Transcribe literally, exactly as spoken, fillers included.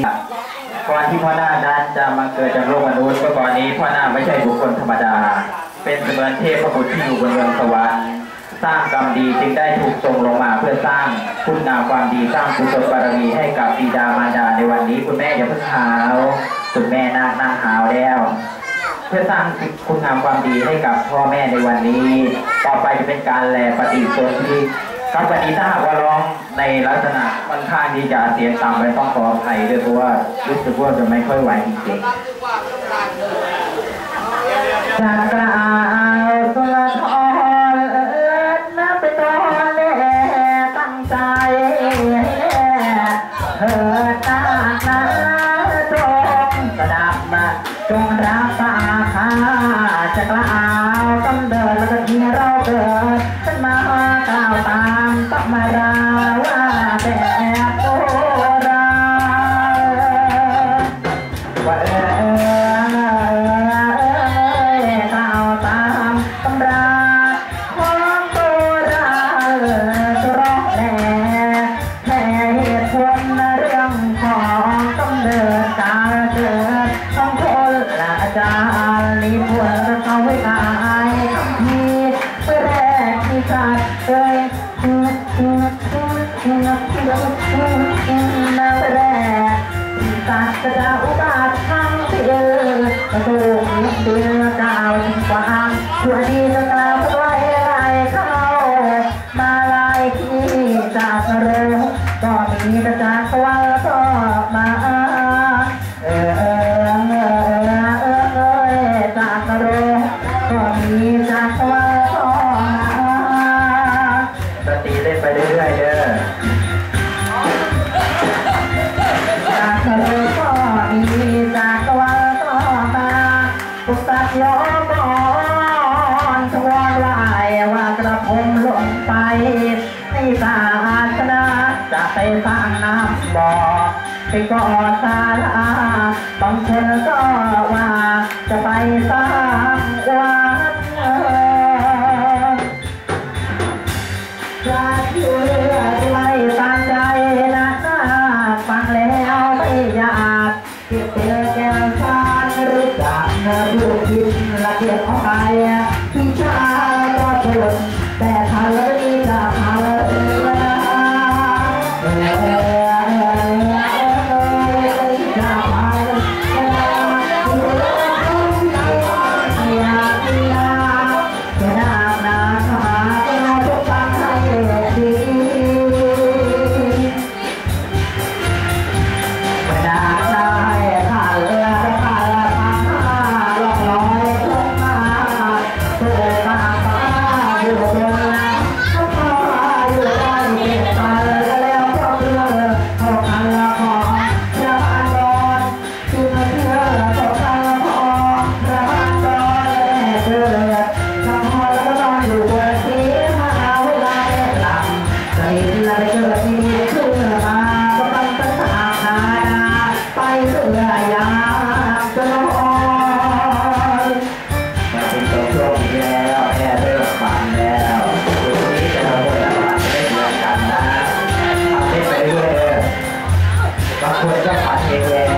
ก่อนที่พ่อหน้านั้นจะมาเกิดจากโลกมนุษย์ก็ก่อนนี้พ่อหน้าไม่ใช่บุคคลธรรมดาเป็นเสมือนเทพบุตรที่อยู่บนเมืองสวรรค์สร้างกรรมดีจึงได้ถูกส่งลงมาเพื่อสร้างคุณงามความดีสร้างกุศลบารมีให้กับบิดามารดาในวันนี้คุณแม่อย่าเพิ่งหาวคุณแม่นาคนั่งหาวแล้วเพื่อสร้างคุณงามความดีให้กับพ่อแม่ในวันนี้ต่อไปจะเป็นการแลปฏิสนธิครับวันนี้ถ้าหากว่าร้องในลักษณะค่อนข้างที่จะเสียงต่ำไปต้องขออภัยด้วยเพราะว่ารู้สึกว่าจะไม่ค่อยไหวจริงๆจะกล่าวสุรทรนับไปตอนแรกตั้งใจเถิดตาหน้าจงสดับมาจงรับตาข้าจะกล่าวกำเดินแล้วก็ที่เราเกิดขึ้นมากล่าวตามตักมาราว่าแต่โบราณว่าเออกล่าวตามตำราของโบราณจะร้องแหล่แค่เหตุผลเรื่องของกำเนิดการเกิดของคนละจารีพวกเขาไว้ตายคำพีแรกที่ขาดเลยนาแรกตัดกระดาอุบาททั้งที่เออกระดูกเดือดาวยิ่งกว่าห้างตัวดีจะกล่าวไว้ไรเข้ามาลายที่จากเรือก็มีกระจากสว่างก็มาเออเออเออเออเออจากเรือก็มีจากสว่างก็มาดนตรีเล่นไปเรื่อยๆเด้อจากเรือก็มีจากสว่างก็มาปุกตัดย้อนก่อนทวารลายว่ากระผมลงไปในศาสนาจะไปสร้างน้ำบ่อไปก่อศาลาบางคนก็ว่าจะไปสร้างวัดจะอยู่เรื่อยไล่ตามใจนะฟังแล้วไม่อยากคิดเจอแก้วชารู้จักรู้คิดละเอียดของใครที่ชาก็ทนแต่ทะเลจะทะเลบางคนก็ฝันเองแล้ว